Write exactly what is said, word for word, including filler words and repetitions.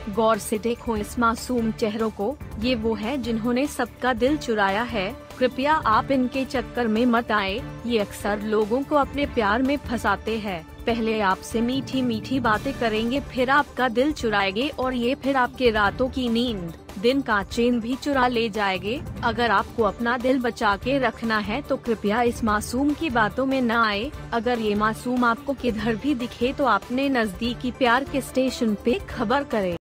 गौर से देखो इस मासूम चेहरों को, ये वो है जिन्होंने सबका दिल चुराया है। कृपया आप इनके चक्कर में मत आए, ये अक्सर लोगों को अपने प्यार में फंसाते हैं। पहले आपसे मीठी मीठी बातें करेंगे, फिर आपका दिल चुराएंगे और ये फिर आपके रातों की नींद, दिन का चैन भी चुरा ले जाएंगे। अगर आपको अपना दिल बचा के रखना है तो कृपया इस मासूम की बातों में न आए। अगर ये मासूम आपको किधर भी दिखे तो अपने नजदीकी प्यार के स्टेशन पे खबर करें।